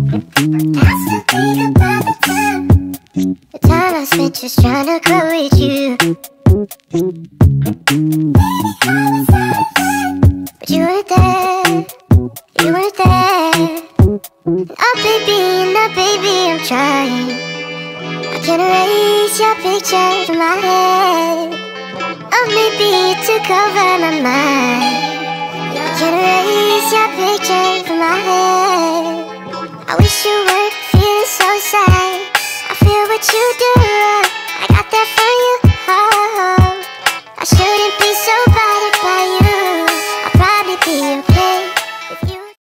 I still think about the time I spent just trying to grow with you. But you weren't there, you weren't there. And baby, I'm trying. I can't erase your picture from my head. Oh, maybe you took over my mind. I can't erase your picture from my head. I wish you weren't feeling so sad. I feel what you do.